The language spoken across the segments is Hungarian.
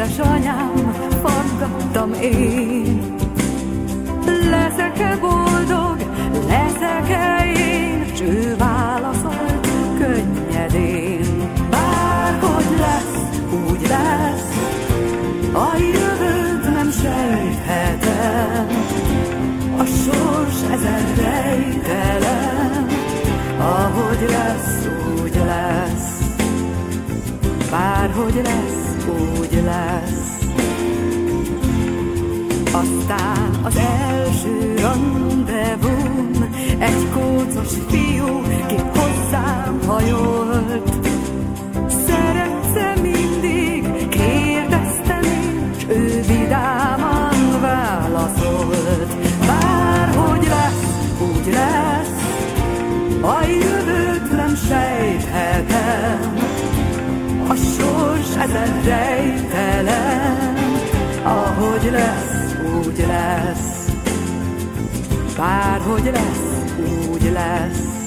Édesanyám, faggattam én. Leszek-e boldog, leszek-e én? S ő válaszolt könnyedén. Bárhogy lesz, úgy lesz, a jövőt nem sejthetem. A sors ezen rejtelem, ahogy lesz, úgy lesz. Bárhogy lesz, úgy lesz. Aztán az első randevum, egy kócos fiú, ki hozzám hajolt. Szeretsz-e mindig? Kérdeztem én, s ő vidáman válaszolt. Bárhogy lesz, úgy lesz, a jövőt nem sejthetem. A sors ezen rejtelem, ahogy lesz, úgy lesz. Bárhogy lesz, úgy lesz.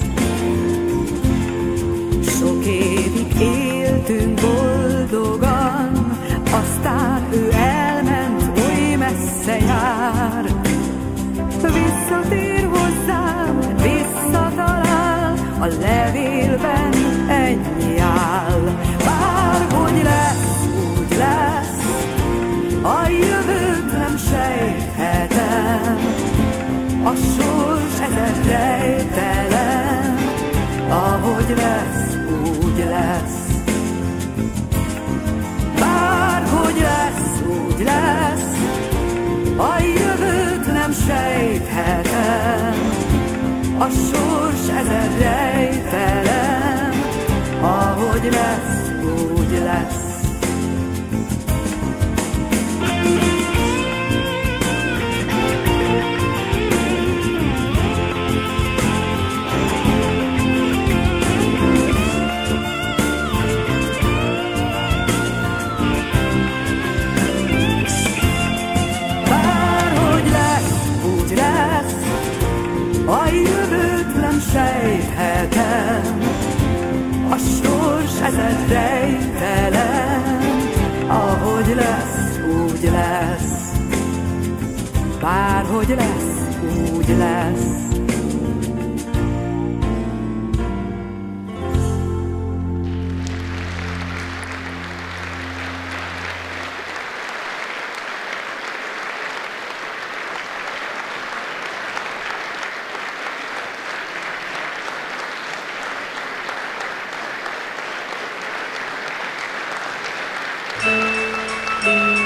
Sok évig éltünk boldogan, aztán ő elment, oly messze jár. Visszatér hozzám, visszatalál, a levélben ennyi áll. Bárhogy lesz, úgy lesz, a jövőt nem sejthetem. A sors ezen rejtelem, ahogy lesz, úgy lesz. Bárhogy lesz, úgy lesz, a jövőt nem sejthetem. A sors ezen rejtelem, ahogy lesz, úgy lesz. A jövőt nem sejthetem, a sors ezen rejtelem, ahogy lesz, úgy lesz. Bárhogy lesz, úgy lesz. Thank you.